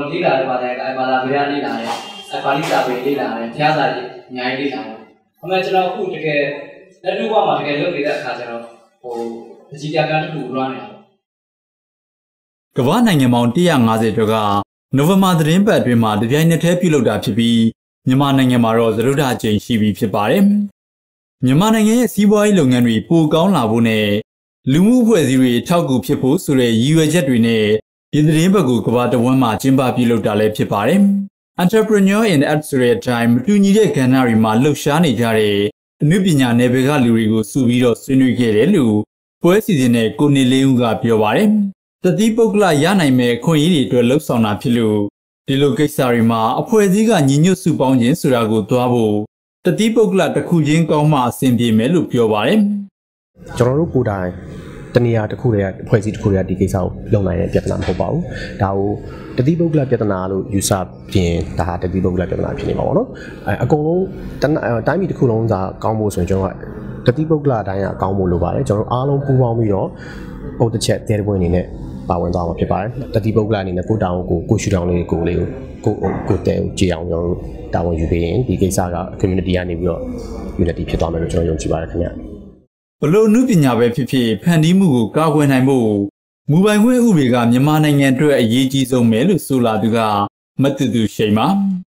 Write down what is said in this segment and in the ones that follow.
လေးလာတယ်ပါတယ်ဘာသာဗျာလေးလာတယ်ပါဠိစာပေလေးလာတယ်ဘုရားစာကြီးအများကြီးလေးလာတယ်အမေကျွန်တော်အခုတကယ်လက်တွေ့ဘဝမှာတကယ်လုပ်နေတဲ့အခါကျတော့အကြီးပြားတစ်ခုလွှမ်းနေတယ်ကမ္ဘာနိုင်ငံပေါင်း150ကျော်ကနိုဝင်ဘာသတင်းပတ်အတွင်းမှာတပြိုင်နက်တည်းပြုလုပ်တာဖြစ်ပြီးမြန်မာနိုင်ငံမှာတော့သရုပ်ထအကြိမ်ရှိပြီဖြစ်ပါတယ်မြန်မာနိုင်ငံရဲ့စီးပွားရေးလုပ်ငန်းတွေပိုကောင်းလာဖို့နဲ့လူမှုအဖွဲ့အစည်းတွေထောက်ကူဖြစ်ဖို့ဆိုတဲ့ရည်ရွယ်ချက်တွေနဲ့ဒီသတင်းပတ်ကိုကမ္ဘာတစ်ဝန်းမှာကျင်းပပြုလုပ်တာလည်းဖြစ်ပါတယ်Entrepreneur in Art ဆိုတဲ့ time တူညီတဲ့ကဏ္ဍတွေမှာလှုပ်ရှားနေကြတဲ့အနုပညာနယ်ပယ်ကလူတွေကိုစုပြီးတော့ဆွေးနွေးခဲ့တယ်လို့ပွဲစီစဉ်တဲ့ကိုနေလေးဦးကပြောပါတယ်တတိပုဂ္ဂလရနိုင်မဲ့ခွင့်ရည်တွေအတွက်လှုပ်ဆောင်တာဖြစ်လို့ဒီလိုကိစ္စတွေမှာအဖွဲ့အစည်းကညီညွတ်စုပေါင်းခြင်းဆိုတာကိုသွားဖို့တတိပုဂ္ဂလတစ်ခုချင်းကောင်းမှအဆင်ပြေမယ်လို့ပြောပါတယ်ကျွန်တော်တို့ကိုယ်တိုင်တနေရာတစ်ခုတည်းအဖွဲ့အစည်းတစ်ခုတည်းဒီကိစ္စကိုလုပ်နိုင်တဲ့ပြဿနာမဟုတ်ပါဘူးဒါကိုတတိပုဂ္ဂလပြဿနာလို့ယူဆပြင်ဒါဟာတတိပုဂ္ဂလပြဿနာဖြစ်နေမှာပေါ့နော်အကုန်လုံးတိုင်းပြည်တစ်ခုလုံးသာကောင်းဖို့ဆိုရင်ကျွန်တော်ကတတိပုဂ္ဂလအတိုင်းအကောင်းဖို့လိုပါတယ်ကျွန်တော်အားလုံးပူးပေါင်းပြီးတော့ပုံတစ်ချက်တဲတဲ့ဘွဲအနေနဲ့ပါဝင်သွားမှာဖြစ်ပါတယ်တတိပုဂ္ဂလအနေနဲ့ကိုတောင်းကိုရှူတောင်းလေးကိုတဲကိုကြည်အောင်ကျွန်တော်တို့တာဝန်ယူပေးရင်ဒီကိစ္စက community ကနေပြီးတော့ unity ဖြစ်သွားမယ်လို့ကျွန်တော်ယုံကြည်ပါတယ်ခင်ဗျဘလို့အမှုပညာပဲဖြစ်ဖြစ်ဖန်တီးမှုကိုကာကွယ်နိုင်ဖို့မူပိုင်ခွင့်ဥပဒေကမြန်မာနိုင်ငံအတွက်အရေးကြီးဆုံးပဲလို့ဆိုလာသူကမတူတူရှိန်ပါ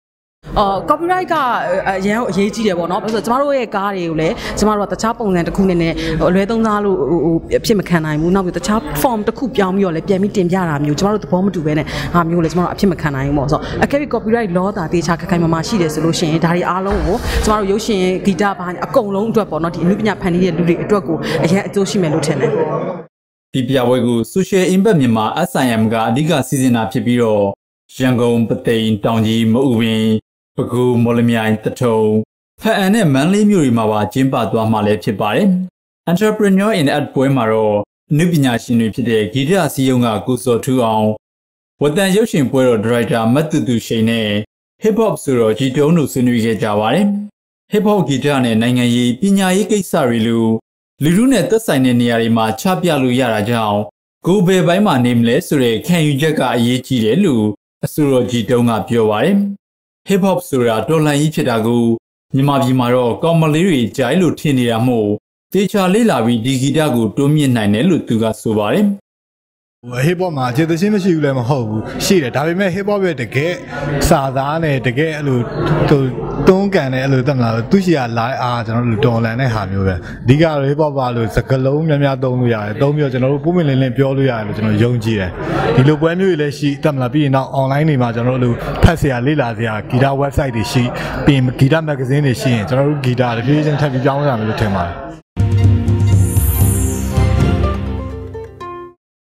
copyright ကအရန်အရေးကြီးတယ်ပေါ့နော်။ဘာလို့ဆိုတော့ကျမတို့ရဲ့ကားတွေကိုလည်းကျမတို့ကတခြားပုံစံတစ်ခုနဲ့အလွဲသုံးစားလို့ဖြစ်မခံနိုင်ဘူး။နောက်ပြီးတခြား form တစ်ခုပြောင်းပြီးတော့လည်းပြန်ပြီးတင်ပြတာမျိုးကျမတို့သဘောမတူဘဲနဲ့ဟာမျိုးလည်းကျမတို့အဖြစ်မခံနိုင်ဘူးပေါ့။ဆိုတော့အကယ်၍ copyright law တာတေချာခိုင်မာရှိတယ်ဆိုလို့ရှိရင်ဒါတွေအားလုံးကိုကျမတို့ရုပ်ရှင်ဂီတဘာအကုန်လုံးအတွက်ပေါ့နော်ဒီအမှုပညာဖန်တီးတဲ့လူတွေအတွက်ကိုအရန်အကျိုးရှိမယ်လို့ထင်တယ်။ဒီပြပွဲကို Social Impact မြန်မာ SIM ကအဓိကစီစဉ်တာဖြစ်ပြီးတော့ရန်ကုန်ပသိမ်တောင်ကြီးမအူပင်ပကူမော်လမြိုင်တထုံဖအံနဲ့မန်းလေးမြို့တွေမှာပါကျင်းပသွားမှာလည်းဖြစ်ပါတယ်။ Entrepreneur in Art ပွဲမှာတော့အနုပညာရှင်တွေဖြစ်တဲ့ဂီတအစည်းအရုံးကကိုစောထူအောင်ဝတန်ရုပ်ရှင်ပွဲတော်ဒါရိုက်တာမတ်တူတူရှိန်နဲ့ Hip Hop ဆိုတော့ဂျီတုံးတို့ဆွေးနွေးခဲ့ကြပါတယ်။ Hip Hop ဂီတနဲ့နိုင်ငံရေးပညာရေးကိစ္စတွေလိုလူထုနဲ့သက်ဆိုင်တဲ့နေရာတွေမှာချပြလို့ရတာကြောင့်ကိုယ်ဘယ်ပိုင်းမှာနေမလဲဆိုတဲ့ခံယူချက်ကအရေးကြီးတယ်လို့အဆိုတော်ဂျီတုံးကပြောပါတယ်။ Hip Hop ဆိုတာတော်လှန်ရေးဖြစ်တာကိုမြန်မာပြည်မှာတော့ကောင်မလေးတွေကြိုက်လို့ထင်နေတာမို့တေချာလေးလာပြီးဒီဂီတကိုတိုးမြင့်နိုင်တယ်လို့သူကဆိုပါတယ် hip hop မှာခြေသချင်းမရှိဘူးလည်းမဟုတ်ဘူးရှိတယ်ဒါပေမဲ့ hip hop ရဲ့တကယ်စာသားနဲ့တကယ်အဲ့လိုတွန်းကန်တဲ့အဲ့လိုတက်မလားသူရှိရလာအားကျွန်တော်တို့တော်လန်တဲ့ဟာမျိုးပဲအဓိက hip hop ပါလို့စကလုံးများများသုံးလို့ရတယ်သုံးပြီးတော့ကျွန်တော်တို့ပုံမှန်လင်းလင်းပြောလို့ရတယ်လို့ကျွန်တော်ယုံကြည်တယ်ဒီလိုပွဲမျိုးတွေလည်းရှိတက်မလားပြီးရင်တော့ online တွေမှာကျွန်တော်တို့ဖတ်စရာလေ့လာစရာဂီတ website တွေရှိပြီးဂီတ magazine တွေရှိရင်ကျွန်တော်တို့ဂီတတဖြည်းဖြည်းချင်းထပ်ပြီးပြောင်းလာမယ်လို့ထင်ပါတယ်